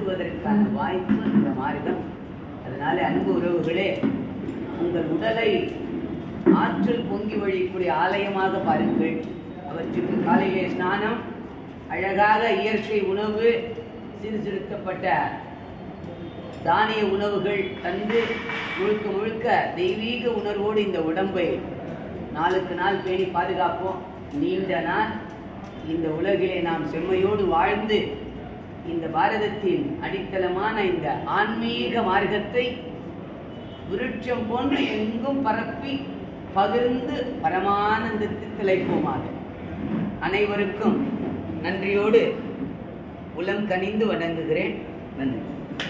பெறுவதற்கான வாய்ப்பு இந்த மார்க்கம். அதனால அன்பு உறவுகளே, உங்கள் உடலை ஆற்றல் பொங்கி வழியக்கூடிய ஆலயமாக பாருங்கள். அவற்றுக்கு காலையிலே ஸ்நானம், அழகாக இயற்கை உணவு, சீர்திருத்தப்பட்ட தானிய உணவுகள் தந்து முழுக்க முழுக்க தெய்வீக உணர்வோடு இந்த உடம்பை நாளுக்கு நாள் பேணி பாதுகாப்போம். நீண்ட நாள் இந்த உலகிலே நாம் செம்மையோடு வாழ்ந்து இந்த பாரதத்தின் அடித்தளமான இந்த ஆன்மீக மார்க்கத்தை விருட்சம் போன்று எங்கும் பரப்பி பகிர்ந்து பரமானந்தத்தில் திளைப்போமாக. அனைவருக்கும் நன்றியோடு உளம் கனிந்து வணங்குகிறேன். நன்றி.